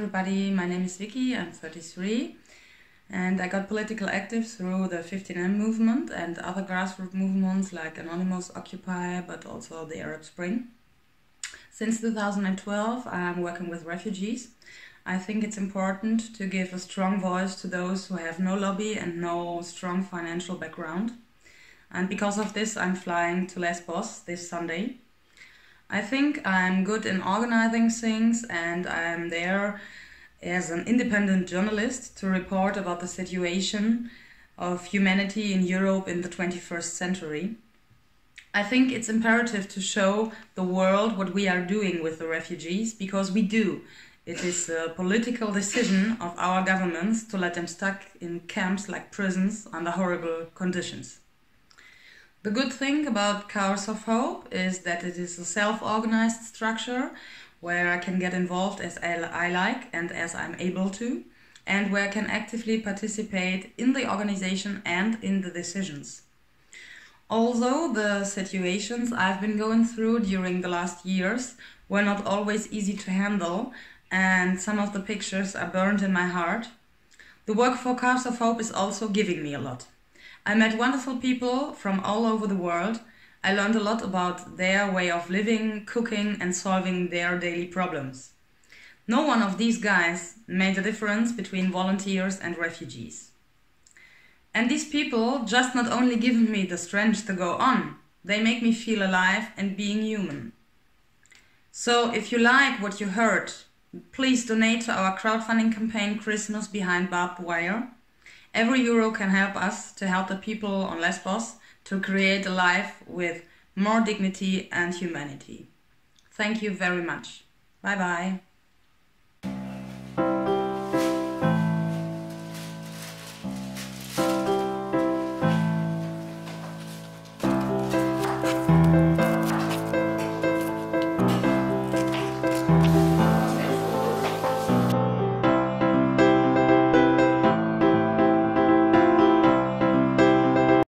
everybody, my name is Vicky, I'm 33 and I got political active through the 15M movement and other grassroots movements like Anonymous, Occupy, but also the Arab Spring. Since 2012 I'm working with refugees. I think it's important to give a strong voice to those who have no lobby and no strong financial background. And because of this I'm flying to Lesbos this Sunday. I think I'm good in organizing things and I'm there as an independent journalist to report about the situation of humanity in Europe in the 21st century. I think it's imperative to show the world what we are doing with the refugees, because we do. It is a political decision of our governments to let them stuck in camps like prisons under horrible conditions. The good thing about Cars of Hope is that it is a self-organized structure where I can get involved as I like and as I'm able to, and where I can actively participate in the organization and in the decisions. Although the situations I've been going through during the last years were not always easy to handle, and some of the pictures are burned in my heart, the work for Cars of Hope is also giving me a lot. I met wonderful people from all over the world. I learned a lot about their way of living, cooking and solving their daily problems. No one of these guys made a difference between volunteers and refugees. And these people just not only give me the strength to go on, they make me feel alive and being human. So if you like what you heard, please donate to our crowdfunding campaign Christmas Behind Barbed Wire. Every euro can help us to help the people on Lesbos to create a life with more dignity and humanity. Thank you very much. Bye bye.